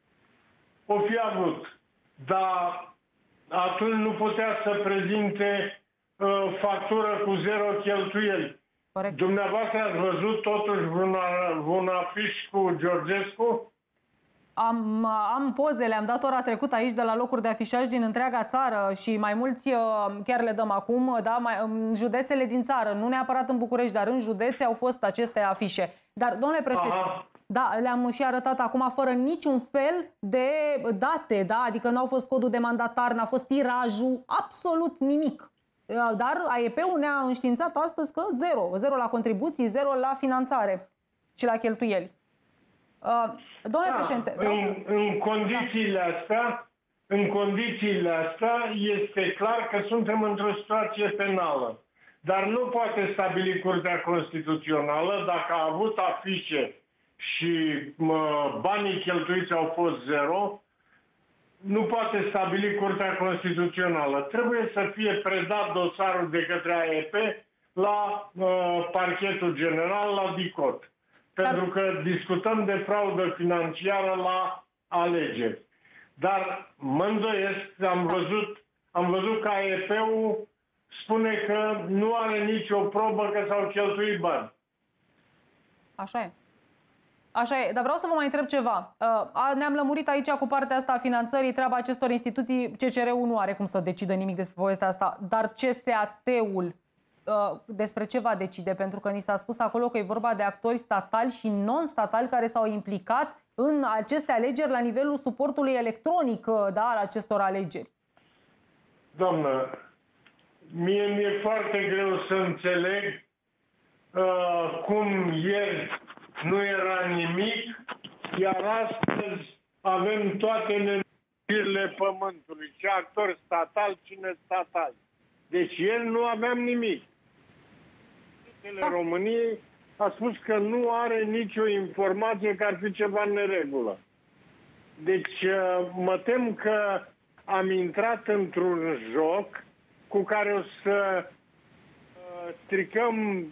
O fi avut. Dar atunci nu putea să prezinte uh, factură cu zero cheltuieli. Corect. Dumneavoastră ați văzut totuși un, un afiș cu Georgescu? Am, am pozele, am dat ora trecută aici de la locuri de afișaj din întreaga țară și mai mulți chiar le dăm acum, da, mai, în județele din țară, nu neapărat în București, dar în județe au fost aceste afișe. Dar, domnule președinte, aha, da, le-am și arătat acum fără niciun fel de date, da, adică n-au fost codul de mandatar, n-a fost tirajul, absolut nimic. Dar A E P-ul ne-a înștiințat astăzi că zero, zero la contribuții, zero la finanțare și la cheltuieli. Uh, domnule da, președinte, în, să... în condițiile da. astea, în condițiile astea este clar că suntem într-o situație penală. Dar nu poate stabili Curtea Constituțională dacă a avut afișe și mă, banii cheltuiți au fost zero, nu poate stabili Curtea Constituțională. Trebuie să fie predat dosarul de către A E P la uh, parchetul general, la DICOT. Pentru că discutăm de fraudă financiară la alegeri. Dar mă îndoiesc, am văzut, am văzut că A E P-ul spune că nu are nicio probă că s-au cheltuit bani. Așa e. Așa e, dar vreau să vă mai întreb ceva. Ne-am lămurit aici cu partea asta a finanțării, treaba acestor instituții. C C R-ul nu are cum să decidă nimic despre povestea asta, dar C S A T-ul despre ce va decide? Pentru că ni s-a spus acolo că e vorba de actori statali și non-statali care s-au implicat în aceste alegeri la nivelul suportului electronic, da, al acestor alegeri. Doamnă, mie mi-e foarte greu să înțeleg uh, cum ieri nu era nimic, iar astăzi avem toate nenumirile pământului, și actori statali și nestatali. Deci ieri nu aveam nimic. Da. României a spus că nu are nicio informație că ar fi ceva în neregulă. Deci mă tem că am intrat într-un joc cu care o să uh, stricăm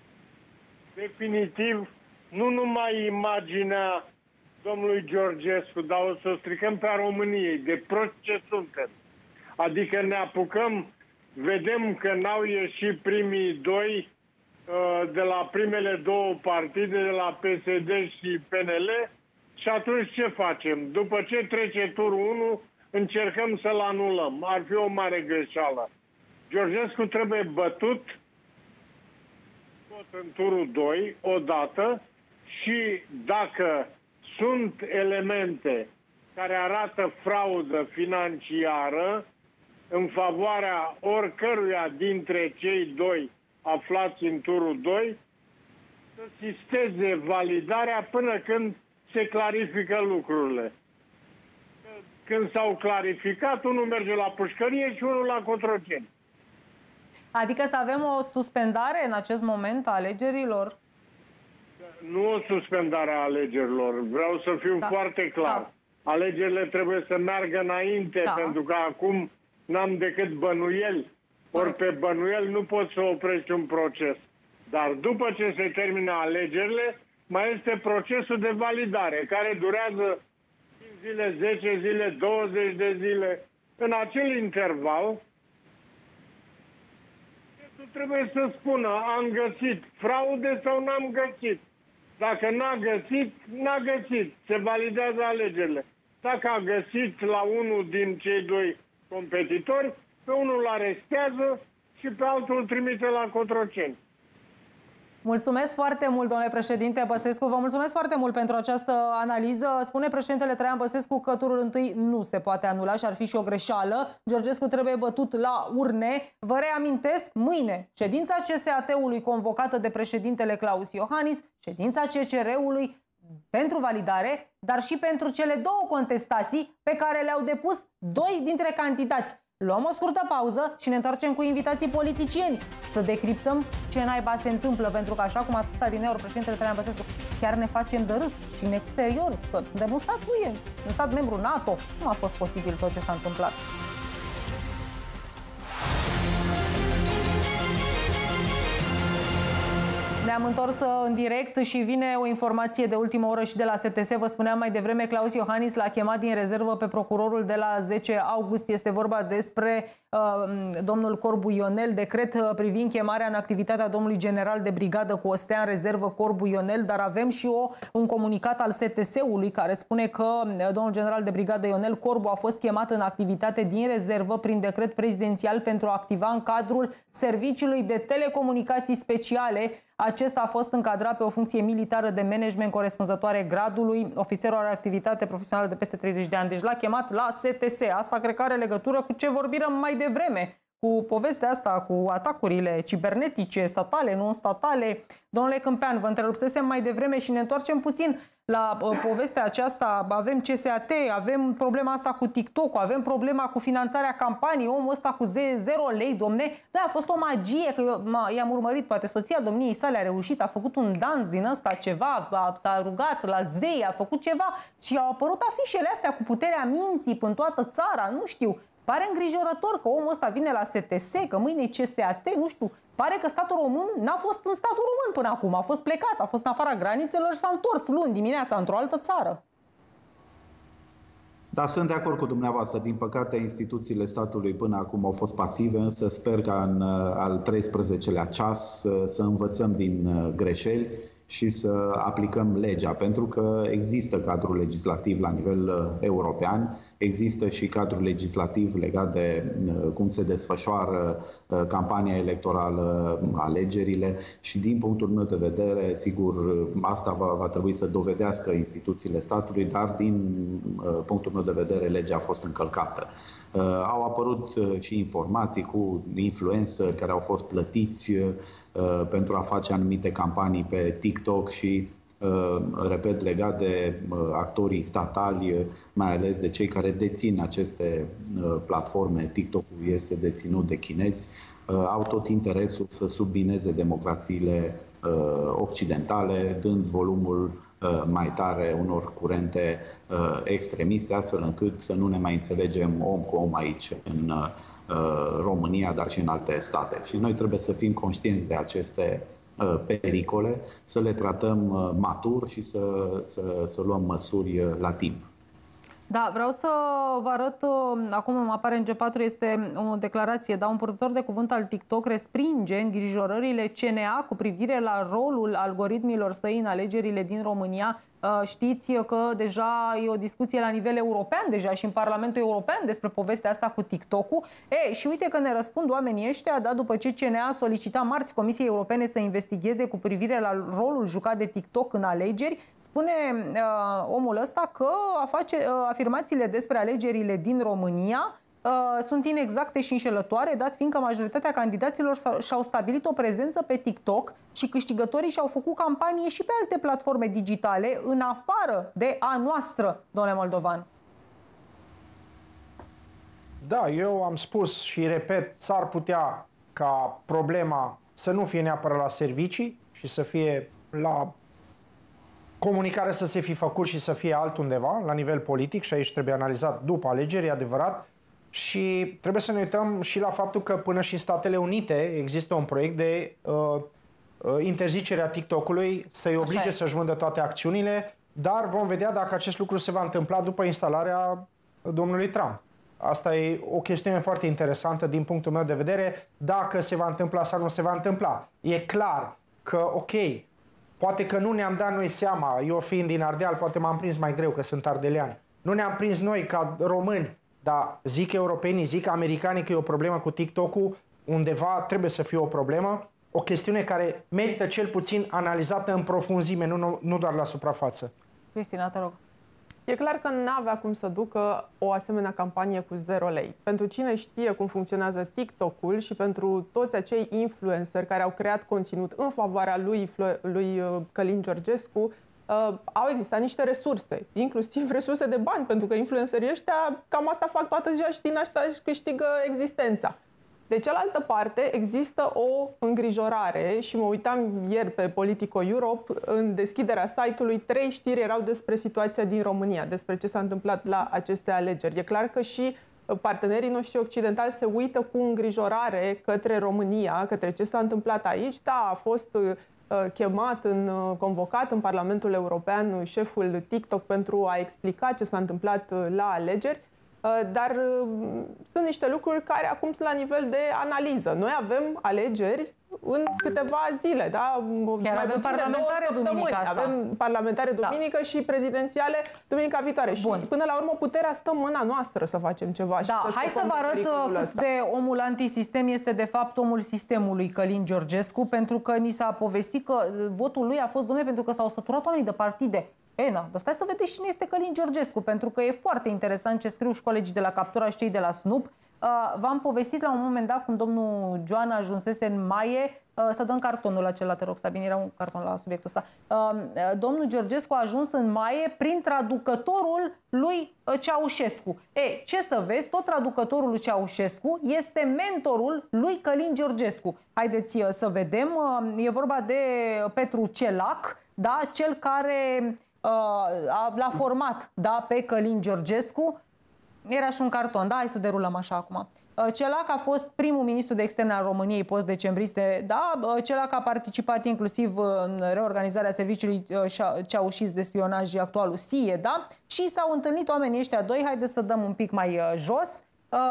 definitiv nu numai imaginea domnului Georgescu, dar o să o stricăm pe a României, de prost ce suntem. Adică ne apucăm, vedem că n-au ieșit primii doi de la primele două partide, de la P S D și P N L, și atunci ce facem? După ce trece turul unu, încercăm să-l anulăm. Ar fi o mare greșeală. Georgescu trebuie bătut tot în turul doi, odată, și dacă sunt elemente care arată fraudă financiară în favoarea oricăruia dintre cei doi aflați în turul doi, să sisteze validarea până când se clarifică lucrurile. Când s-au clarificat, unul merge la pușcărie și unul la Cotroceni. Adică să avem o suspendare în acest moment a alegerilor? Nu o suspendare a alegerilor. Vreau să fiu da. foarte clar. Da. Alegerile trebuie să meargă înainte, da. pentru că acum n-am decât bănuieli. Ori pe bănuieli nu poți să oprești un proces. Dar după ce se termină alegerile, mai este procesul de validare, care durează cinci zile, zece zile, douăzeci de zile. În acel interval, trebuie să spună, am găsit fraude sau n-am găsit. Dacă n-a găsit, n-a găsit. Se validează alegerile. Dacă a găsit la unul din cei doi competitori, pe unul îl arestează și pe altul îl trimite la Cotroceni. Mulțumesc foarte mult, domnule președinte Băsescu. Vă mulțumesc foarte mult pentru această analiză. Spune președintele Traian Băsescu că turul întâi nu se poate anula și ar fi și o greșeală. Georgescu trebuie bătut la urne. Vă reamintesc, mâine, ședința C S A T-ului convocată de președintele Claus Iohannis, ședința C C R-ului pentru validare, dar și pentru cele două contestații pe care le-au depus doi dintre candidați. Luăm o scurtă pauză și ne întoarcem cu invitații politicieni să decriptăm ce naiba se întâmplă, pentru că, așa cum a spus adineauri președintele Traian Băsescu, chiar ne facem de râs și în exterior, că suntem un stat U E, un stat membru NATO. Nu a fost posibil tot ce s-a întâmplat. Ne-am întors în direct și vine o informație de ultimă oră și de la S T S. Vă spuneam mai devreme, Claus Iohannis l-a chemat din rezervă pe procurorul de la zece august. Este vorba despre uh, domnul Corbu Ionel, decret uh, privind chemarea în activitatea domnului general de brigadă cu o stea în rezervă Corbu Ionel, dar avem și o, un comunicat al S T S-ului care spune că uh, domnul general de brigadă Ionel Corbu a fost chemat în activitate din rezervă prin decret prezidențial pentru a activa în cadrul Serviciului de Telecomunicații Speciale. Acesta a fost încadrat pe o funcție militară de management corespunzătoare gradului. Ofițerul are activitate profesională de peste treizeci de ani. Deci l-a chemat la S T S. Asta cred că are legătură cu ce vorbim mai devreme, cu povestea asta, cu atacurile cibernetice, statale, non-statale. Domnule Câmpean, vă întrerupsesem mai devreme și ne întoarcem puțin la uh, povestea aceasta. Avem C S A T, avem problema asta cu TikTok, avem problema cu finanțarea campaniei, omul ăsta cu zero lei, domne. Da, a fost o magie, că eu i-am urmărit, poate soția domniei sale a reușit, a făcut un dans din ăsta, ceva, s-a rugat la zei, a făcut ceva și au apărut afișele astea cu puterea minții în toată țara, nu știu. Pare îngrijorător că omul ăsta vine la S T S, că mâine e C S A T, nu știu. Pare că statul român n-a fost în statul român până acum, a fost plecat, a fost în afara granițelor și s-a întors luni dimineața într-o altă țară. Da, sunt de acord cu dumneavoastră. Din păcate, instituțiile statului până acum au fost pasive, însă sper ca în al treisprezecelea ceas să învățăm din greșeli și să aplicăm legea, pentru că există cadrul legislativ la nivel european, există și cadrul legislativ legat de cum se desfășoară campania electorală, alegerile și din punctul meu de vedere, sigur, asta va, va trebui să dovedească instituțiile statului, dar din punctul meu de vedere legea a fost încălcată. Au apărut și informații cu influenceri care au fost plătiți pentru a face anumite campanii pe TikTok și, repet, legat de actorii statali, mai ales de cei care dețin aceste platforme. TikTok-ul este deținut de chinezi, au tot interesul să submineze democrațiile occidentale, dând volumul mai tare unor curente extremiste, astfel încât să nu ne mai înțelegem om cu om aici în România, dar și în alte state. Și noi trebuie să fim conștienți de aceste pericole, să le tratăm matur și să, să, să luăm măsuri la timp. Da, vreau să vă arăt, acum îmi apare în G patru, este o declarație, da, un purtător de cuvânt al TikTok respinge îngrijorările C N A cu privire la rolul algoritmilor săi în alegerile din România. Știți că deja e o discuție la nivel european, deja și în Parlamentul European despre povestea asta cu TikTok-ul. E, și uite că ne răspund oamenii ăștia, da, după ce C N A solicita marți Comisiei Europene să investigheze cu privire la rolul jucat de TikTok în alegeri, spune uh, omul ăsta că a face, uh, afirmațiile despre alegerile din România Uh, sunt inexacte și înșelătoare, dat fiindcă majoritatea candidaților și-au stabilit o prezență pe TikTok și câștigătorii și-au făcut campanie și pe alte platforme digitale, în afară de a noastră, domnule Moldovan. Da, eu am spus și repet, s-ar putea ca problema să nu fie neapărat la servicii și să fie la comunicare să se fi făcut și să fie altundeva, la nivel politic, și aici trebuie analizat după alegeri, e adevărat. Și trebuie să ne uităm și la faptul că până și în Statele Unite există un proiect de uh, interzicerea TikTok-ului să-i oblige să-și vândă toate acțiunile, dar vom vedea dacă acest lucru se va întâmpla după instalarea domnului Trump. Asta e o chestiune foarte interesantă din punctul meu de vedere, dacă se va întâmpla sau nu se va întâmpla. E clar că, ok, poate că nu ne-am dat noi seama, eu fiind din Ardeal, poate m-am prins mai greu că sunt ardelean, nu ne-am prins noi ca români, dar zic europenii, zic americanii că e o problemă cu TikTok-ul, undeva trebuie să fie o problemă, o chestiune care merită cel puțin analizată în profunzime, nu, nu doar la suprafață. Cristina, te rog. E clar că n-avea cum să ducă o asemenea campanie cu zero lei. Pentru cine știe cum funcționează TikTok-ul și pentru toți acei influenceri care au creat conținut în favoarea lui, lui Călin Georgescu, Uh, au existat niște resurse, inclusiv resurse de bani, pentru că influencerii ăștia cam asta fac toată ziua și din asta își câștigă existența. De cealaltă parte, există o îngrijorare și mă uitam ieri pe Politico Europe, în deschiderea site-ului, trei știri erau despre situația din România, despre ce s-a întâmplat la aceste alegeri. E clar că și partenerii noștri occidentali se uită cu îngrijorare către România, către ce s-a întâmplat aici. Da, a fost chemat, în, convocat în Parlamentul European șeful TikTok pentru a explica ce s-a întâmplat la alegeri, dar sunt niște lucruri care acum sunt la nivel de analiză. Noi avem alegeri în câteva zile, da? Chiar mai avem parlamentare duminică asta. Avem parlamentare duminică da. și prezidențiale duminica viitoare. Bun. Și până la urmă puterea stă în mâna noastră să facem ceva. Da, și hai să vă arăt cât de omul antisistem este de fapt omul sistemului Călin Georgescu, pentru că ni s-a povestit că votul lui a fost, domnule, pentru că s-au săturat oamenii de partide. E, na, dar stai să vedeți cine este Călin Georgescu, pentru că e foarte interesant ce scriu și colegii de la Captura și cei de la Snoop. Uh, V-am povestit la un moment dat cum domnul Joan ajunsese în Maie, uh, să dăm cartonul acela, te rog, Sabine, era un carton la subiectul ăsta. Uh, domnul Georgescu a ajuns în Maie prin traducătorul lui Ceaușescu. E, ce să vezi, tot traducătorul lui Ceaușescu este mentorul lui Călin Georgescu. Haideți să vedem, uh, e vorba de Petru Celac, da, cel care uh, l-a format, da, pe Călin Georgescu. Era și un carton, da, hai să derulăm așa acum. Celac a fost primul ministru de externe al României post-decembriste, da, Celac a participat inclusiv în reorganizarea serviciului ceaușist de spionaj actualul S I E, da, și s-au întâlnit oamenii ăștia doi, haideți să dăm un pic mai jos,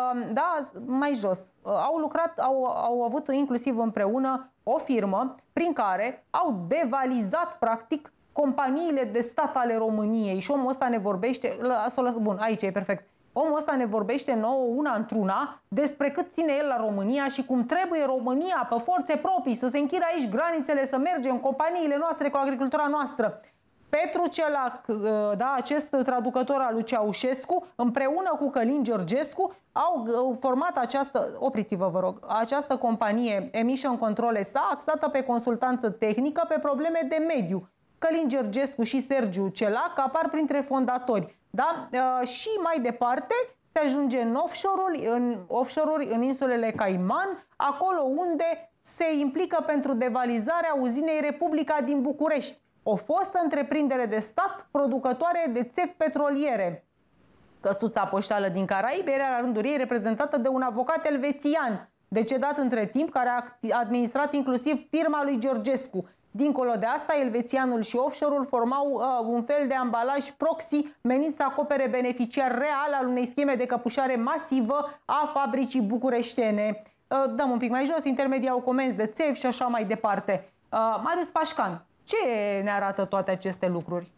da, mai jos. Au lucrat, au, au avut inclusiv împreună o firmă prin care au devalizat, practic, companiile de stat ale României și omul ăsta ne vorbește, bun, aici e perfect. Omul ăsta ne vorbește nouă una într-una despre cât ține el la România și cum trebuie România pe forțe proprii să se închidă aici granițele, să mergem în companiile noastre cu agricultura noastră. Petru Celac, da, acest traducător al lui Ceaușescu, împreună cu Călin Georgescu, au format această, opriți-vă vă rog, această companie Emission Control S A, axată pe consultanță tehnică pe probleme de mediu. Călin Georgescu și Sergiu Celac apar printre fondatori. Da? Și mai departe se ajunge în offshore-uri, în, offshore în insulele Caiman, acolo unde se implică pentru devalizarea uzinei Republica din București, o fostă întreprindere de stat producătoare de țevi petroliere. Căsuța poștală din Caraibe era la rândul ei reprezentată de un avocat elvețian, decedat între timp, care a administrat inclusiv firma lui Georgescu. Dincolo de asta, elvețianul și offshore-ul formau uh, un fel de ambalaj proxy menit să acopere beneficiar real al unei scheme de căpușare masivă a fabricii bucureștene. Uh, dăm un pic mai jos, intermedii au comenzi de țevi și așa mai departe. Uh, Marius Pașcan, ce ne arată toate aceste lucruri?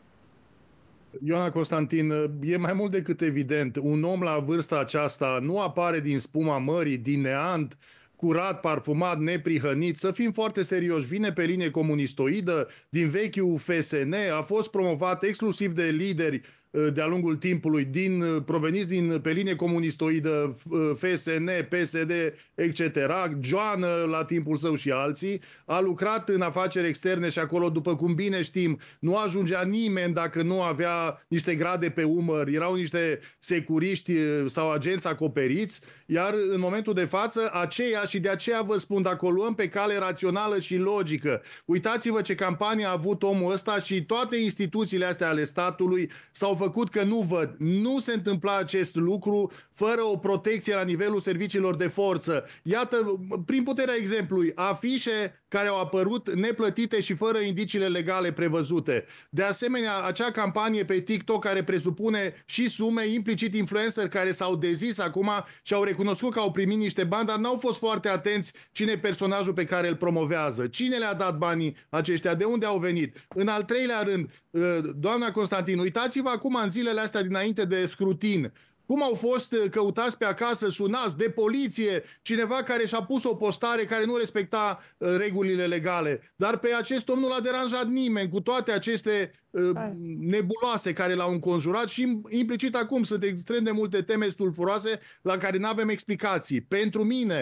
Ioana Constantin, e mai mult decât evident. Un om la vârsta aceasta nu apare din spuma mării, din neant, curat, parfumat, neprihănit, să fim foarte serioși, vine pe linie comunistoidă, din vechiul F S N, a fost promovat exclusiv de lideri de-a lungul timpului, din, proveniți din pe linie comunistoidă, F S N, P S D, et cetera, Joană la timpul său și alții, a lucrat în afaceri externe și acolo, după cum bine știm, nu ajungea nimeni dacă nu avea niște grade pe umăr, erau niște securiști sau agenți acoperiți, iar în momentul de față, aceea, și de aceea vă spun, dacă o luăm pe cale rațională și logică, uitați-vă ce campanie a avut omul ăsta și toate instituțiile astea ale statului s-au făcut că nu văd. Nu se întâmpla acest lucru fără o protecție la nivelul serviciilor de forță. Iată, prin puterea exemplului, afișe care au apărut neplătite și fără indiciile legale prevăzute. De asemenea, acea campanie pe TikTok care presupune și sume, implicit influencer care s-au dezis acum și au recunoscut că au primit niște bani, dar n-au fost foarte atenți cine e personajul pe care îl promovează. Cine le-a dat banii aceștia? De unde au venit? În al treilea rând, doamna Constantin, uitați-vă acum în zilele astea dinainte de scrutin, cum au fost căutați pe acasă, sunați de poliție, cineva care și-a pus o postare care nu respecta uh, regulile legale. Dar pe acest om nu l-a deranjat nimeni cu toate aceste uh, nebuloase care l-au înconjurat și implicit acum sunt extrem de multe teme sulfuroase la care nu avem explicații. Pentru mine,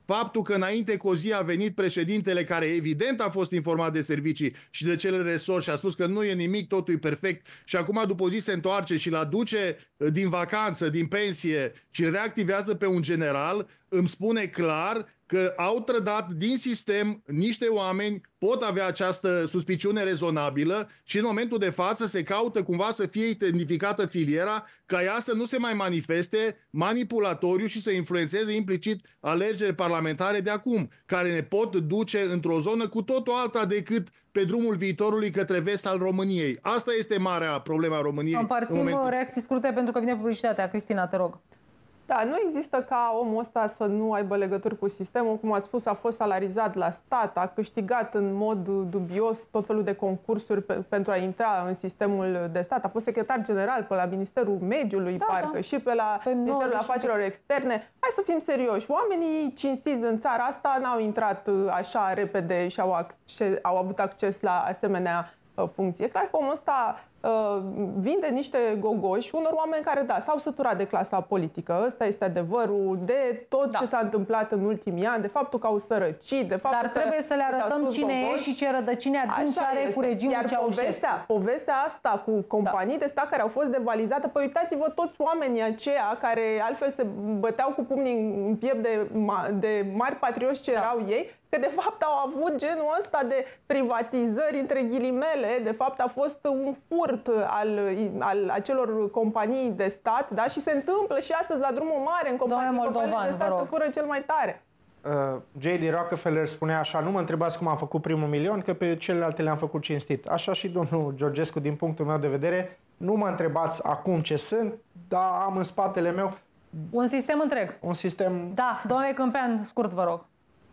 faptul că înainte cu o zi a venit președintele, care evident a fost informat de servicii și de cele resort și a spus că nu e nimic, totul e perfect, și acum după o zi se întoarce și îl aduce din vacanță, din pensie și îl reactivează pe un general, îmi spune clar că au trădat din sistem niște oameni, pot avea această suspiciune rezonabilă și în momentul de față se caută cumva să fie identificată filiera ca ea să nu se mai manifeste manipulatoriu și să influențeze implicit alegeri parlamentare de acum, care ne pot duce într-o zonă cu totul alta decât pe drumul viitorului către vest al României. Asta este marea problema României. Împărțim în momentul... reacții scurte pentru că vine publicitatea. Cristina, te rog. Da, nu există ca omul ăsta să nu aibă legături cu sistemul. Cum ați spus, a fost salarizat la stat, a câștigat în mod dubios tot felul de concursuri pe, pentru a intra în sistemul de stat. A fost secretar general pe la Ministerul Mediului, da, parcă, da. și pe la pe Ministerul Afacerilor Externe. Hai să fim serioși. Oamenii cinstiți în țara asta n-au intrat așa repede și au, acces, au avut acces la asemenea funcție. Clar că omul ăsta uh, vinde niște gogoși unor oameni care, da, s-au săturat de clasa politică. Ăsta este adevărul, de tot da. ce s-a întâmplat în ultimii ani, de faptul că au sărăcit, de faptul Dar că trebuie să le arătăm cine e și ce rădăcini adânci are cu regimul Ceaușescu. Povestea, povestea asta cu companii da. de stat care au fost devalizate, păi uitați-vă toți oamenii aceia care altfel se băteau cu pumnii în piept de, de mari patrioți ce da. erau ei, că de fapt au avut genul ăsta de privatizări între ghilimele, de fapt a fost un furt al, al acelor companii de stat, da? Și se întâmplă și astăzi la drumul mare, în companii, companii de stat, că fură cel mai tare. Uh, J D Rockefeller spunea așa: nu mă întrebați cum am făcut primul milion, că pe celelalte le-am făcut cinstit. Așa și domnul Georgescu, din punctul meu de vedere, nu mă întrebați acum ce sunt, dar am în spatele meu un sistem întreg. Un sistem... Da, domnule Câmpean, scurt, vă rog.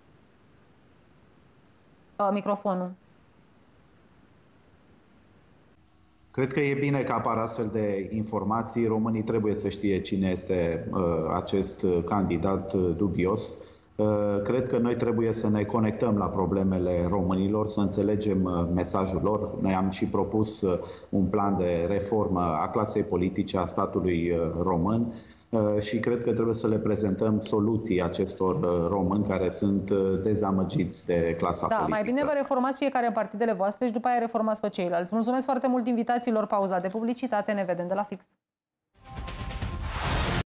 Uh, microfonul. Cred că e bine că apar astfel de informații. Românii trebuie să știe cine este uh, acest candidat uh, dubios. Uh, cred că noi trebuie să ne conectăm la problemele românilor, să înțelegem uh, mesajul lor. Noi am și propus uh, un plan de reformă a clasei politice a statului uh, român. Și cred că trebuie să le prezentăm soluții acestor români care sunt dezamăgiți de clasa da, politică. Mai bine vă reformați fiecare în partidele voastre și după aia reformați pe ceilalți. Mulțumesc foarte mult invitațiilor. Pauza de publicitate. Ne vedem de la fix.